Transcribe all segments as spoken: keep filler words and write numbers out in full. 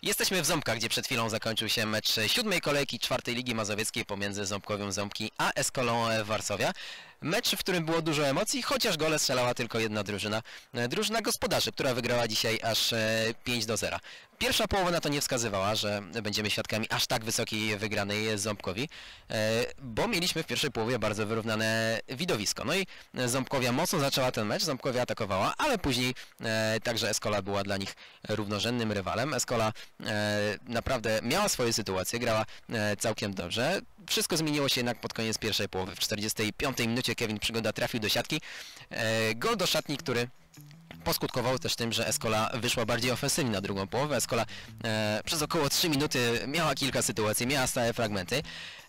Jesteśmy w Ząbkach, gdzie przed chwilą zakończył się mecz siódmej kolejki czwartej Ligi Mazowieckiej pomiędzy Ząbkowią Ząbki a Eskolą Warszawia. Mecz, w którym było dużo emocji, chociaż gole strzelała tylko jedna drużyna. Drużyna gospodarzy, która wygrała dzisiaj aż pięć do zera. Pierwsza połowa na to nie wskazywała, że będziemy świadkami aż tak wysokiej wygranej Ząbkowi, bo mieliśmy w pierwszej połowie bardzo wyrównane widowisko. No i Ząbkowia mocno zaczęła ten mecz, Ząbkowia atakowała, ale później także Eskola była dla nich równorzędnym rywalem. Eskola naprawdę miała swoje sytuacje, grała całkiem dobrze. Wszystko zmieniło się jednak pod koniec pierwszej połowy. W czterdziestej piątej minucie Kevin Przygoda trafił do siatki. Gol do szatni, który poskutkował też tym, że Eskola wyszła bardziej ofensywnie na drugą połowę. Eskola e, przez około trzy minuty miała kilka sytuacji, miała stałe fragmenty,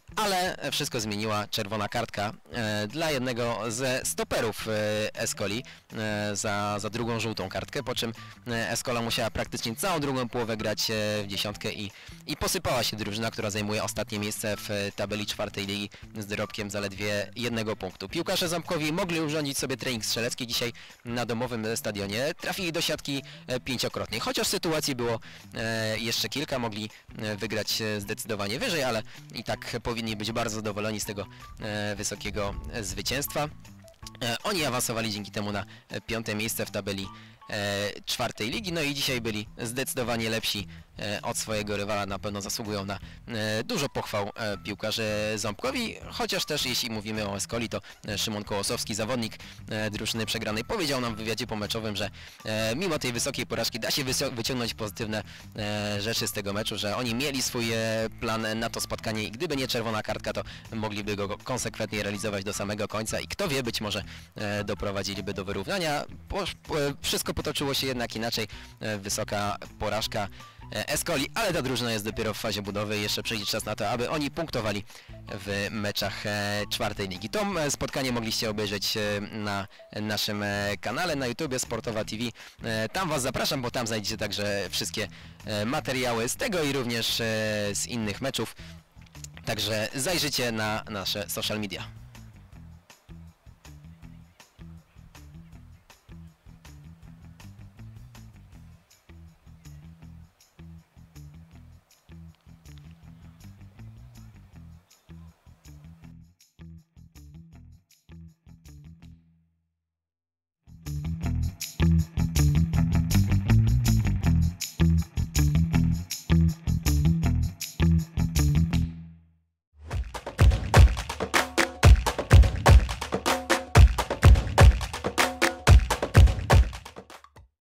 ale wszystko zmieniła czerwona kartka e, dla jednego ze stoperów e, Eskoli e, za, za drugą żółtą kartkę, po czym e, Eskola musiała praktycznie całą drugą połowę grać e, w dziesiątkę i, i posypała się drużyna, która zajmuje ostatnie miejsce w e, tabeli czwartej ligi z dorobkiem zaledwie jednego punktu. Piłkarze Ząbkowi mogli urządzić sobie trening strzelecki dzisiaj na domowym stadionie, trafili do siatki e, pięciokrotnie, chociaż sytuacji było e, jeszcze kilka, mogli e, wygrać e, zdecydowanie wyżej, ale i tak powinni powinni być bardzo zadowoleni z tego e, wysokiego e, zwycięstwa. E, oni awansowali dzięki temu na e, piąte miejsce w tabeli e, czwartej ligi, no i dzisiaj byli zdecydowanie lepsi e, od swojego rywala, na pewno zasługują na e, dużo pochwał e, piłkarze Ząbkowi, chociaż też jeśli mówimy o Eskoli, to e, Szymon Kołosowski, zawodnik e, drużyny przegranej, powiedział nam w wywiadzie pomeczowym, że e, mimo tej wysokiej porażki da się wyciągnąć pozytywne e, rzeczy z tego meczu, że oni mieli swój e, plan na to spotkanie i gdyby nie czerwona kartka, to mogliby go konsekwentnie realizować do samego końca i kto wie, być może e, doprowadziliby do wyrównania. Po, po, wszystko potoczyło się jednak inaczej, e, wysoka porażka Eskoli, ale ta drużyna jest dopiero w fazie budowy i jeszcze przyjdzie czas na to, aby oni punktowali w meczach czwartej ligi. To spotkanie mogliście obejrzeć na naszym kanale na YouTubie Sportowa T V. Tam Was zapraszam, bo tam znajdziecie także wszystkie materiały z tego i również z innych meczów. Także zajrzyjcie na nasze social media.